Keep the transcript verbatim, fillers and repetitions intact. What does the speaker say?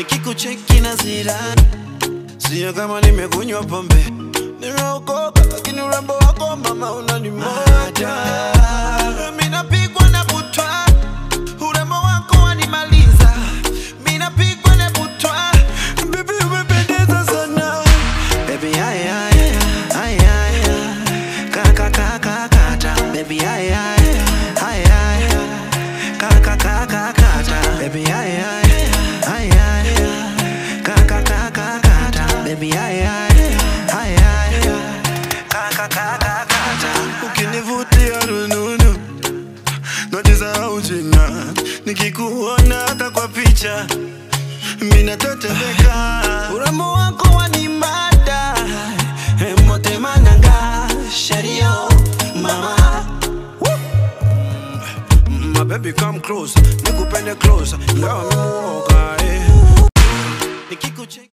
nikikucheki na zira, sio kama nimekunywa pombe, nimeokoka lakini urembo wako mama unanimata. Mimi napigwa na butwa, urembo wako wanimaliza. Mimi napigwa na butwa, baby umependeza sana. Baby ay ay ay ay, kaka kaka kata. Baby ay ay ay ay, kaka kaka kata. Baby ay ay ay ay, kaka kaka kata. Baby ay ay ay ay, kaka kaka kata. Ukinivutia rununu najisahau jina, nikikuona hata kwa picha mimi natetemeka. Urembo wako wanimada, emote mananga sherio mama. My baby come close, nikupende close, ngawa mimi muoga eh. Nikikucheki